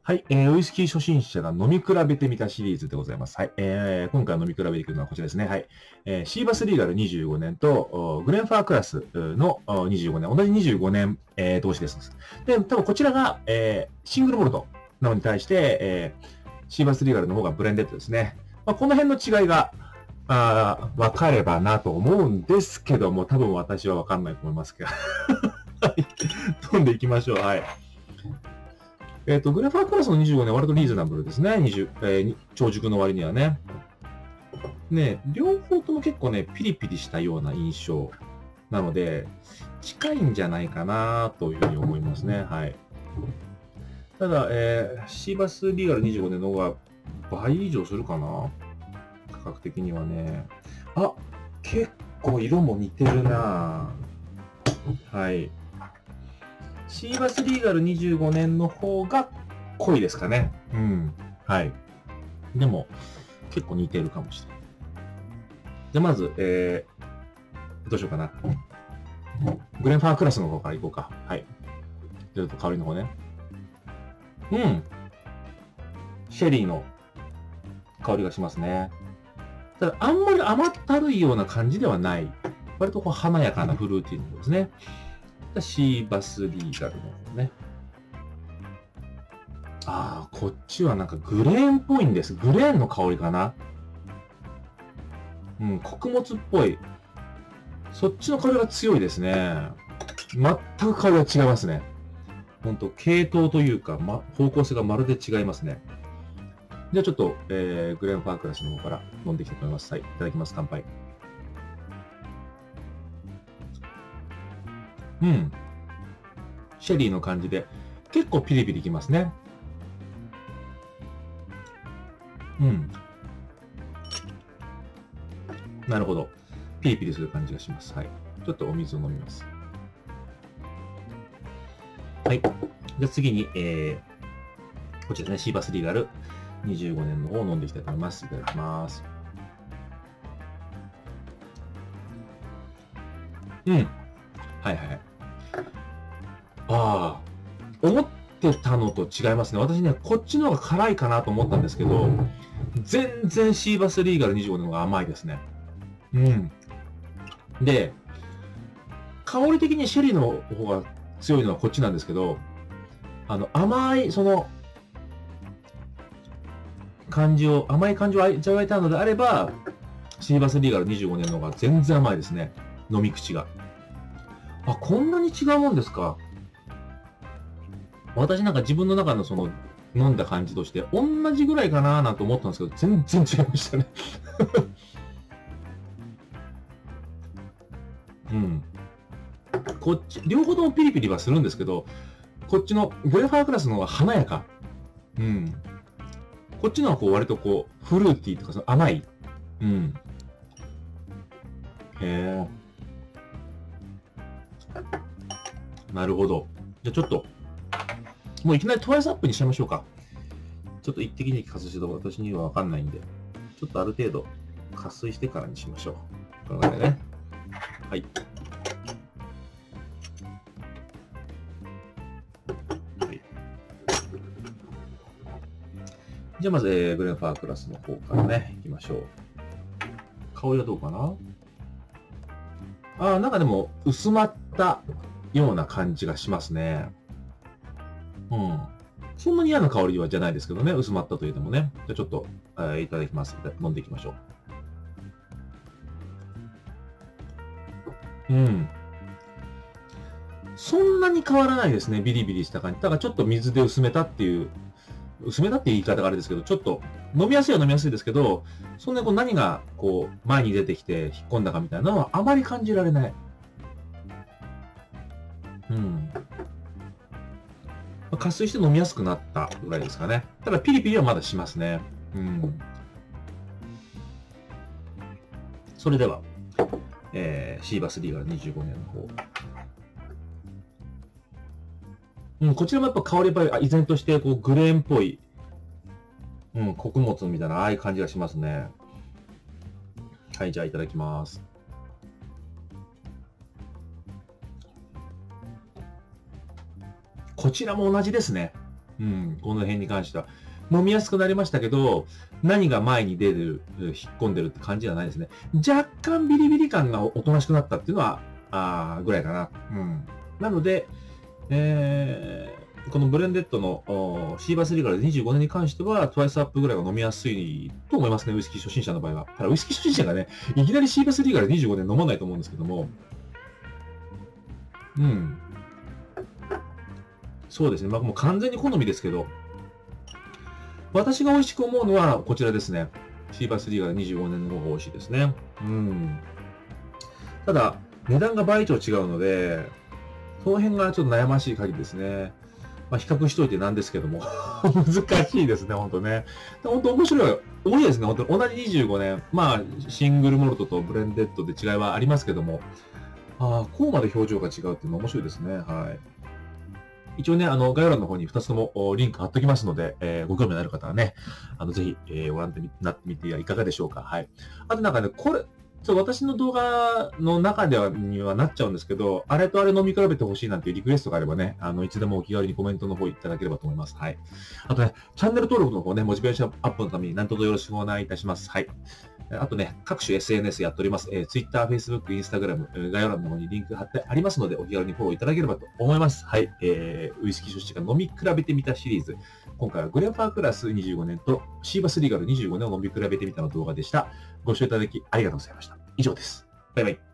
はい、ウイスキー初心者が飲み比べてみたシリーズでございます。はい、今回飲み比べていくのはこちらですね。はい、シーバスリーガル25年とグレンファークラスの25年、同じ25年、同士です。で、多分こちらが、シングルモルトなのに対して、シーバスリーガルの方がブレンデッドですね。まあ、この辺の違いが分かればなと思うんですけども、多分私は分かんないと思いますけど。はい、飛んでいきましょう。はい。グレファークラスの25年は割とリーズナブルですね。長熟の割にはね。ね、両方とも結構ね、ピリピリしたような印象なので、近いんじゃないかなというふうに思いますね。はい。ただ、シーバスリーガル25年の方が倍以上するかな、価格的にはね。あ、結構色も似てるなはい。シーバスリーガル25年の方が濃いですかね。うん。はい。でも、結構似てるかもしれない。じゃあまず、どうしようかな。グレンファークラスの方からいこうか。はい。ちょっと香りの方ね。うん。シェリーの香りがしますね。ただ、あんまり甘ったるいような感じではない。割とこう華やかなフルーティーの方ですね。シーバスリーガルの方ね。ああ、こっちはなんかグレーンっぽいんです。グレーンの香りかな。うん、穀物っぽい。そっちの香りが強いですね。全く香りが違いますね。ほんと、系統というか、方向性がまるで違いますね。じゃあちょっと、グレーンファークラスの方から飲んでいきたいと思います。はい、いただきます。乾杯。うん。シェリーの感じで、結構ピリピリきますね。うん。なるほど。ピリピリする感じがします。はい。ちょっとお水を飲みます。はい。じゃあ次に、こちらですね、シーバスリーガル25年の方を飲んでいきたいと思います。いただきます。うん。はいはいはい。ああ、思ってたのと違いますね。私ね、こっちの方が辛いかなと思ったんですけど、全然シーバスリーガル25年の方が甘いですね。うん。で、香り的にシェリーの方が強いのはこっちなんですけど、甘い、甘い感じを味わえたのであれば、シーバスリーガル25年の方が全然甘いですね。飲み口が。あ、こんなに違うもんですか。私なんか自分の中の飲んだ感じとして、同じぐらいかなーなんて思ったんですけど、全然違いましたね。うん。こっち、両方ともピリピリはするんですけど、こっちのグレファークラスの方が華やか。うん。こっちのは割とフルーティーとか甘い。うん。へえ。なるほど。じゃあちょっと、もういきなりトワイスアップにしちゃいましょうか。ちょっと一滴に加水してと私にはわかんないんで、ちょっとある程度加水してからにしましょう。このぐらいね。はい。はい、じゃあまず、グレンファークラスの方からね、いきましょう。香りはどうかな。なんかでも薄まったような感じがしますね。うん。そんなに嫌な香りはじゃないですけどね、薄まったと言ってもね。じゃあちょっと、いただきます。飲んでいきましょう。うん。そんなに変わらないですね、ビリビリした感じ。だからちょっと水で薄めたっていう言い方があれですけど、ちょっと飲みやすいは飲みやすいですけど、そんな何が前に出てきて引っ込んだかみたいなのはあまり感じられない。うん。加水して飲みやすくなったぐらいですかね。ただピリピリはまだしますね。うん。それでは、シーバスリーガル25年の方。うん、こちらもやっぱ香りやっぱり依然としてグレーンっぽい、うん、穀物みたいなああいう感じがしますね。はい、じゃあいただきます。こちらも同じですね。 うん、この辺に関しては。飲みやすくなりましたけど、何が前に出る、引っ込んでるって感じじゃないですね。若干ビリビリ感がおとなしくなったっていうのは、ぐらいかな。うん。なので、このブレンデッドのシーバスリーガル25年に関しては、トワイスアップぐらいが飲みやすいと思いますね、ウイスキー初心者の場合は。ただ、ウイスキー初心者がね、いきなりシーバスリーガル25年飲まないと思うんですけども、うん。そうですね。まあ、もう完全に好みですけど、私が美味しく思うのはこちらですね。シーバスリーガル25年の方が美味しいですね。うん。ただ、値段が倍以上違うので、その辺がちょっと悩ましい限りですね。まあ、比較しといてなんですけども。難しいですね、本当ね。本当面白い。多いですね、本当に。同じ25年。まあ、シングルモルトとブレンデッドで違いはありますけども。こうまで表情が違うっていうのは面白いですね。はい。一応ね、概要欄の方に2つともリンク貼っときますので、ご興味のある方はね、ぜひ、ご覧になってみてはいかがでしょうか。はい。あとなんかね、これ、私の動画の中ではにはなっちゃうんですけど、あれとあれ飲み比べてほしいなんていうリクエストがあればね、いつでもお気軽にコメントの方いただければと思います。はい。あとね、チャンネル登録の方ね、モチベーションアップのために何卒よろしくお願いいたします。はい。あとね、各種 SNS やっております。Twitter、Facebook、Instagram、概要欄の方にリンク貼ってありますので、お気軽にフォローいただければと思います。はい。ウイスキー初心者が飲み比べてみたシリーズ。今回はグレンファークラス25年とシーバスリーガル25年を飲み比べてみたの動画でした。ご視聴いただきありがとうございました。以上です。バイバイ。